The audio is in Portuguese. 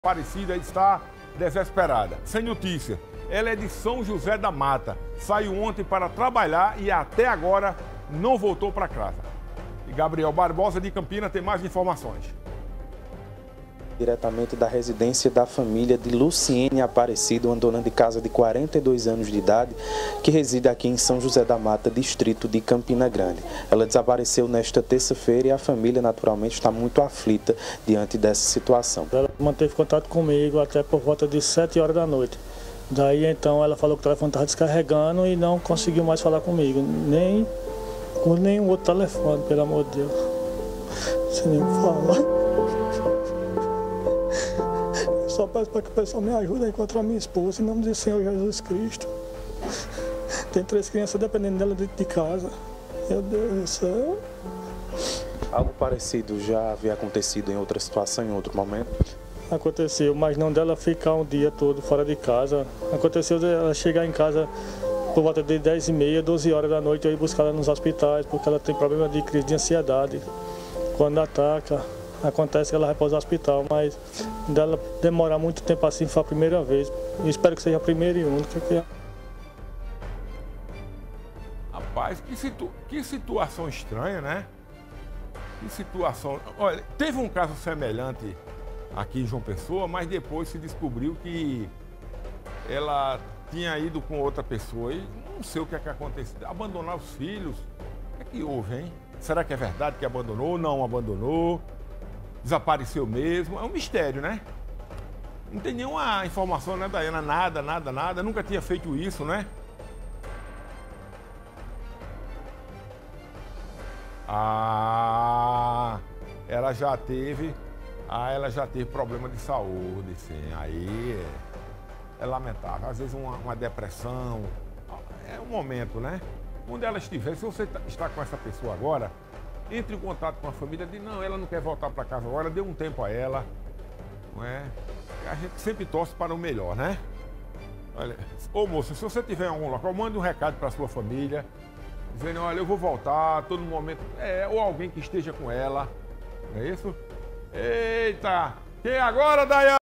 Aparecida está desesperada, sem notícia. Ela é de São José da Mata. Saiu ontem para trabalhar e até agora não voltou para casa. E Gabriel Barbosa, de Campina, tem mais informações. Diretamente da residência da família de Luciene Aparecido, uma dona de casa de 42 anos de idade, que reside aqui em São José da Mata, distrito de Campina Grande. Ela desapareceu nesta terça-feira e a família, naturalmente, está muito aflita diante dessa situação. Ela manteve contato comigo até por volta de 7 horas da noite. Daí, então, ela falou que o telefone estava descarregando e não conseguiu mais falar comigo, nem com nenhum outro telefone, pelo amor de Deus. Sem nem falar. Só peço para que o pessoal me ajude a encontrar minha esposa, em nome do Senhor Jesus Cristo. Tem 3 crianças dependendo dela dentro de casa. Meu Deus do céu. Algo parecido já havia acontecido em outra situação, em outro momento? Aconteceu, mas não dela ficar um dia todo fora de casa. Aconteceu dela chegar em casa por volta de 10h30, 12 horas da noite, eu ir buscar ela nos hospitais, porque ela tem problema de crise de ansiedade. Quando ataca, acontece que ela vai para o hospital, mas dela demorar muito tempo assim foi a primeira vez. Eu espero que seja a primeira e única. Rapaz, que situação estranha, né? Que situação... Olha, teve um caso semelhante aqui em João Pessoa, mas depois se descobriu que ela tinha ido com outra pessoa e não sei o que é que aconteceu. Abandonar os filhos? O que é que houve, hein? Será que é verdade que abandonou ou não abandonou? Desapareceu mesmo? É um mistério, né? Não tem nenhuma informação, né, Daiana? Nada. Nunca tinha feito isso, né? Ela já teve problema de saúde, sim. Aí é lamentável. Às vezes uma depressão. É um momento, né? Onde ela estiver, se você está com essa pessoa agora, entre em contato com a família, diz, não, ela não quer voltar para casa agora, dê um tempo a ela, não é? A gente sempre torce para o melhor, né? Olha, ô moça, se você tiver em algum local, mande um recado para a sua família, dizendo, olha, eu vou voltar, todo momento, ou alguém que esteja com ela, não é isso? Eita, quem agora, Daiane?